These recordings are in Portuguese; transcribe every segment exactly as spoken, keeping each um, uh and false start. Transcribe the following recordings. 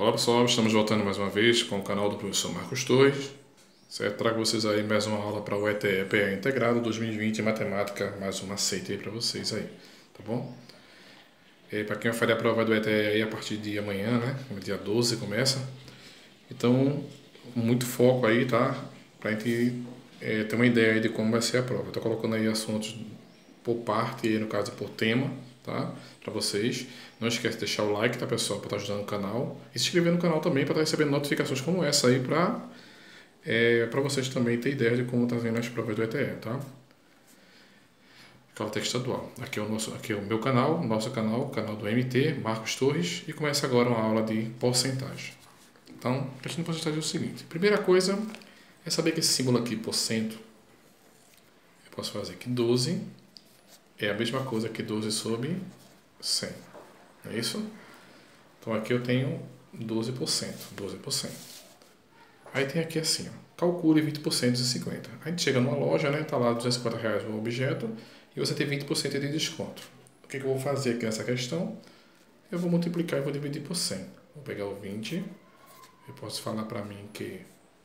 Olá pessoal, estamos voltando mais uma vez com o canal do professor Marcos Torres. Certo? Trago vocês aí mais uma aula para o E T E P A Integrado dois mil e vinte em Matemática, mais um macete aí para vocês aí, tá bom? Para quem vai fazer a prova do E T E aí a partir de amanhã, né? Dia doze começa. Então, muito foco aí, tá? Pra gente é, ter uma ideia aí de como vai ser a prova. Eu tô colocando aí assuntos por parte, e no caso por tema, tá? Para vocês. Não esquece de deixar o like, tá, pessoal? Para estar ajudando o canal. E se inscrever no canal também para estar recebendo notificações como essa aí, para é, para vocês também ter ideia de como tá vendo as provas do E T E, tá? Cálculo estadual. Aqui é o nosso, aqui é o meu canal, nosso canal, o canal do M T, Marcos Torres, e começa agora uma aula de porcentagem. Então, questão de porcentagem é o seguinte. Primeira coisa é saber que esse símbolo aqui, porcento, eu posso fazer que doze é a mesma coisa que doze sobre cem. Não é isso? Então aqui eu tenho doze por cento. doze por cento. Aí tem aqui assim, ó, calcule vinte por cento de cinquenta. A gente chega numa loja, né? Tá lá duzentos e cinquenta reais o objeto e você tem vinte por cento de desconto. O que, que eu vou fazer aqui nessa questão? Eu vou multiplicar e vou dividir por cem. Vou pegar o vinte. Eu posso falar para mim que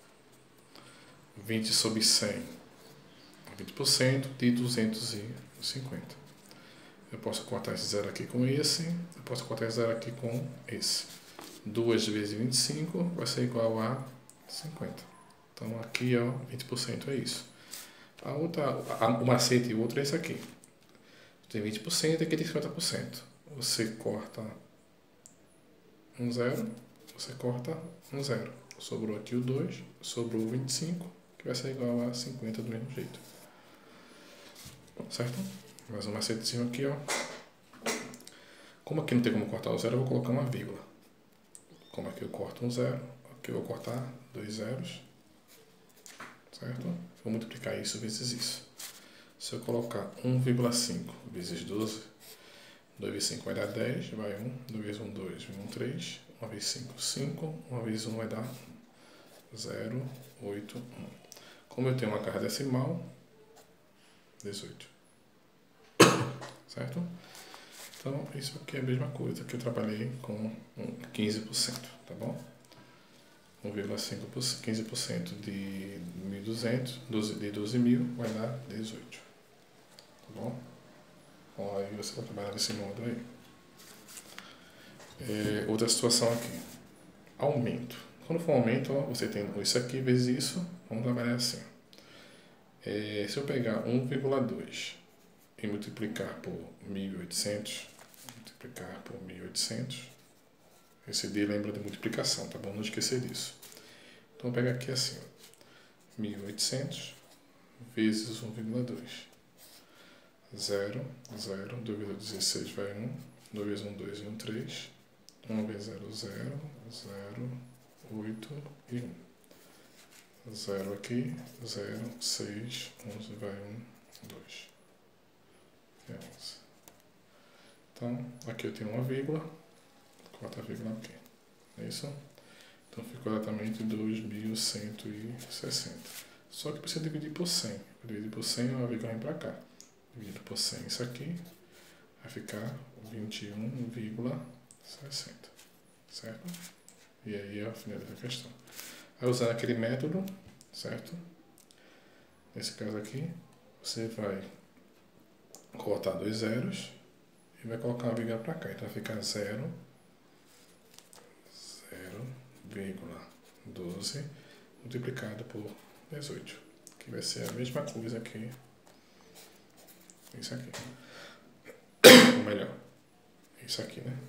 vinte sobre cem é vinte por cento de duzentos e cinquenta. Eu posso cortar esse zero aqui com esse. Eu posso cortar esse zero aqui com esse. duas vezes vinte e cinco vai ser igual a cinquenta. Então aqui, ó, vinte por cento é isso. A outra, a, o macete e o outro é esse aqui. Tem vinte por cento e aqui tem cinquenta por cento. Você corta um zero. Você corta um zero. Sobrou aqui o dois. Sobrou o vinte e cinco. Que vai ser igual a cinquenta do mesmo jeito. Certo? Mais um macetezinho aqui, ó. Como aqui não tem como cortar o zero, eu vou colocar uma vírgula. Como aqui eu corto um zero, aqui eu vou cortar dois zeros. Certo? Vou multiplicar isso vezes isso. Se eu colocar um vírgula cinco vezes doze, dois vezes cinco vai dar dez, vai um. dois vezes um, dois, vai um, três. um vezes cinco, cinco. um vezes um vai dar zero, oito, um. Como eu tenho uma casa decimal, dezoito. Certo? Então, isso aqui é a mesma coisa que eu trabalhei com quinze por cento, tá bom? um vírgula cinco por cento, quinze por cento de mil e duzentos, de doze mil, vai dar dezoito. Tá bom? Então, aí você vai trabalhar desse modo aí. É, outra situação aqui. Aumento. Quando for aumento, ó, você tem isso aqui vezes isso, vamos trabalhar assim. É, se eu pegar um vírgula dois e multiplicar por mil e oitocentos, multiplicar por mil e oitocentos, esse D lembra de multiplicação, tá bom? Não esquecer disso. Então, vou pegar aqui assim, ó, mil e oitocentos vezes um vírgula dois. zero, zero, dois vezes dezesseis vai um, dois vezes um, dois e um, três. um vezes zero, zero, zero, oito e um. zero aqui, zero, seis, onze vai um, dois. É onze. Então, aqui eu tenho uma vírgula, corta a vírgula aqui. É isso? Então, ficou exatamente dois mil cento e sessenta. Só que precisa dividir por cem. Para dividir por cem, uma vírgula vem para cá. Dividido por cem, isso aqui vai ficar vinte e um vírgula sessenta. Certo? E aí é a finalidade da questão. Aí, usando aquele método, certo? Nesse caso aqui, você vai cortar dois zeros e vai colocar uma vírgula para cá. Então vai ficar zero, zero vírgula doze multiplicado por dezoito, que vai ser a mesma coisa que isso aqui. Ou melhor, isso aqui, né?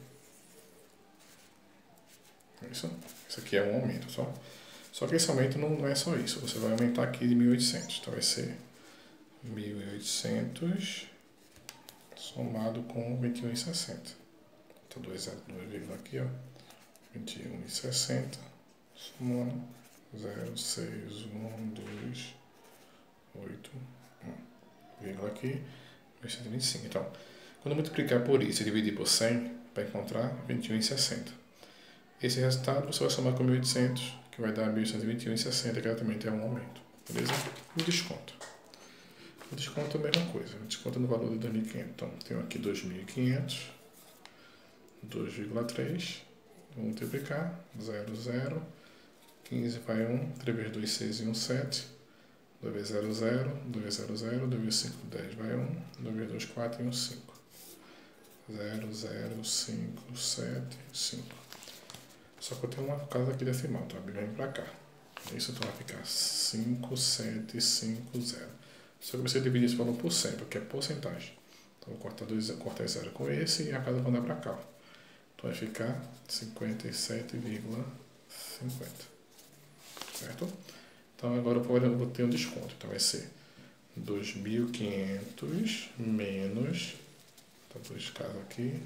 Isso, isso aqui é um aumento só. Só que esse aumento não é só isso. Você vai aumentar aqui de mil e oitocentos. Então vai ser mil e oitocentos somado com vinte e um e sessenta. Então dois vírgula aqui, ó. vinte e um e sessenta somando zero, seis, um, dois, oito, um. Vírgula aqui, mil e cento e vinte e cinco. Então, quando eu multiplicar por isso e dividir por cem, para encontrar vinte e um e sessenta. Esse resultado você vai somar com mil e oitocentos, que vai dar mil cento e vinte e um e sessenta, que também tem um aumento. Beleza? E o desconto. O desconto é a mesma coisa. O desconto é no valor de dois mil e quinhentos. Então, tenho aqui dois mil e quinhentos, dois vírgula três, Vou multiplicar, zero, zero, quinze vai um, três vezes dois, seis e um, sete, dois vezes zero, zero, dois vezes zero, zero, dois vezes cinco, dez vai um, dois vezes dois, quatro e um, cinco. zero, zero, cinco, sete, cinco. Só que eu tenho uma casa aqui decimal, então vem para cá. Isso então vai ficar cinco, sete, cinco, zero. Só que eu preciso dividir esse valor por cem, porque é porcentagem. Então eu vou cortar, dois, cortar zero com esse e a casa vai andar para cá. Então vai ficar cinquenta e sete vírgula cinquenta. Certo? Então agora eu vou ter um desconto. Então vai ser dois mil e quinhentos menos, tá dois casos aqui,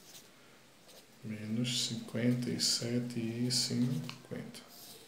menos cinquenta e sete e cinquenta.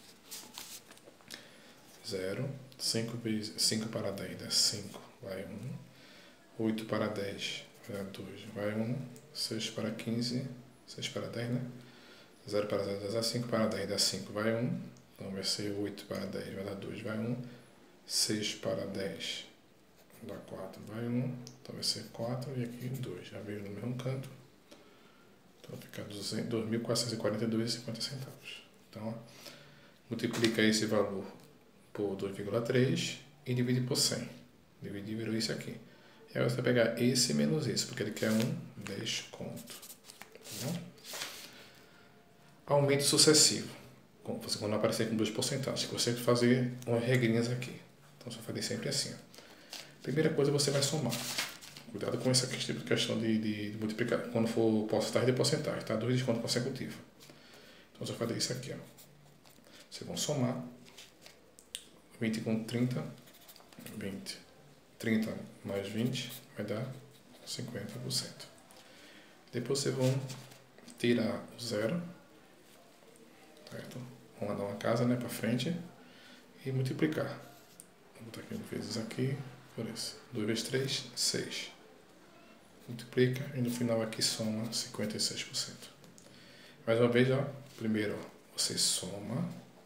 zero, cinco vezes cinco para dez dá cinco, vai um. oito para dez vai dar dois, vai um. seis para quinze, seis para dez, né? zero para zero dá cinco, para dez dá cinco, vai um. Então vai ser oito para dez, vai dar dois, vai um. seis para dez dá quatro, vai um. Então vai ser quatro e aqui dois. Já veio no mesmo canto. Então fica dois mil quatrocentos e quarenta e dois vírgula cinquenta centavos. Então, multiplica esse valor por dois vírgula três e divide por cem. Dividir virou isso aqui. E agora você vai pegar esse menos esse, porque ele quer um desconto. Tá bom? Aumento sucessivo. Você quando aparecer com duas porcentagens, você vai fazer umas regrinhas aqui. Então, você vai fazer sempre assim. Ó. Primeira coisa, você vai somar. Cuidado com essa questão de, de, de multiplicar, quando for porcentagem de porcentagem, tá? Dois descontos consecutivos. Então, você vai fazer isso aqui, ó. Vocês vão somar. vinte com trinta, vinte. trinta mais vinte vai dar cinquenta por cento. Depois vocês vão tirar o zero, certo? Vamos dar uma casa, né, para frente e multiplicar. Vou botar aqui vezes aqui por esse. dois vezes três, seis. Multiplica e no final aqui soma cinquenta e seis por cento. Mais uma vez, ó. Primeiro, ó, você soma.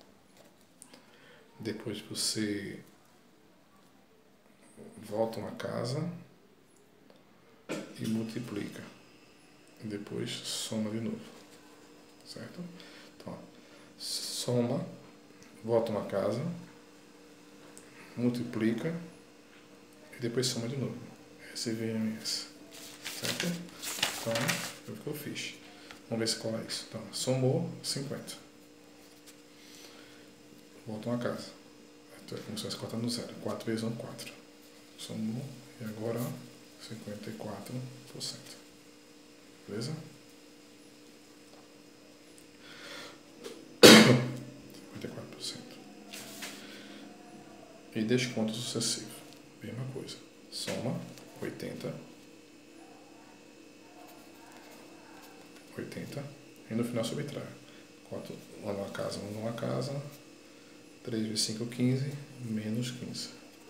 Depois você volta uma casa e multiplica. E depois soma de novo. Certo? Então, ó, soma, volta uma casa, multiplica e depois soma de novo. S V M S. Certo? Então, foi o que eu fiz. Vamos ver se cola isso. Então, somou cinquenta. Volta uma casa. Então, começou a se cortar no zero. quatro vezes um, quatro. Somou. E agora, cinquenta e quatro por cento. Beleza? cinquenta e quatro por cento. E desconto sucessivo. Mesma coisa. Soma. oitenta. oitenta. E no final subtrai. quatro, um numa casa, um numa casa. três vezes cinco, quinze. Menos quinze.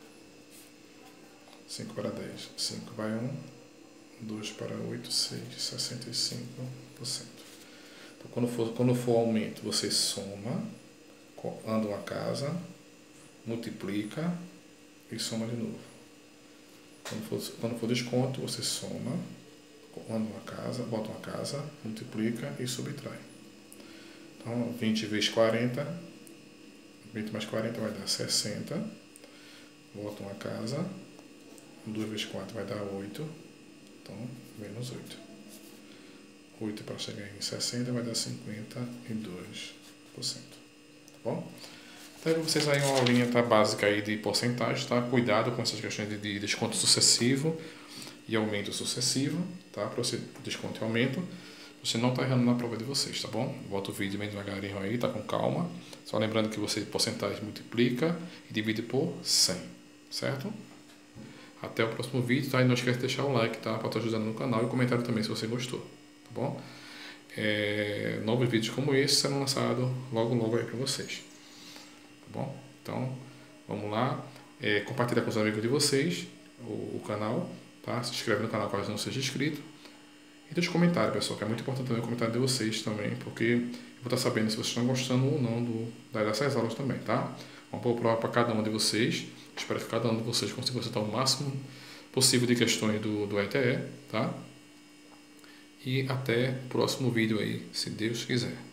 cinco para dez. cinco vai um. dois para oito, seis. sessenta e cinco por cento. Então, quando for, quando for aumento, você soma. Anda uma casa. Multiplica. E soma de novo. Quando for, quando for desconto, você soma. Anda uma casa, bota uma casa, multiplica e subtrai. Então, vinte vezes quarenta, vinte mais quarenta vai dar sessenta. Bota uma casa, dois vezes quatro vai dar oito. Então, menos oito. oito para chegar em sessenta vai dar cinquenta e dois por cento. Tá bom? Então, vocês aí uma aulinha tá, básica aí de porcentagem, tá? Cuidado com essas questões de, de desconto sucessivo e aumento sucessivo, tá? Para você desconto e aumento, você não está errando na prova de vocês, tá bom? Volta o vídeo bem devagarinho aí, tá com calma. Só lembrando que você porcentagem multiplica e divide por cem, certo? Até o próximo vídeo, tá? E não esquece de deixar o like, tá? Para estar ajudando no canal e comentário também se você gostou, tá bom? É, novos vídeos como esse serão lançados logo logo aí para vocês, tá bom? Então, vamos lá, é, compartilha com os amigos de vocês o, o canal. Tá? Se inscreve no canal caso não seja inscrito. E deixa um comentário, pessoal, que é muito importante também o comentário de vocês também, porque eu vou estar sabendo se vocês estão gostando ou não do, dessas aulas também, tá? Vamos pôr prova para cada um de vocês. Espero que cada um de vocês consiga acertar o máximo possível de questões do, do E T E, tá? E até o próximo vídeo aí, se Deus quiser.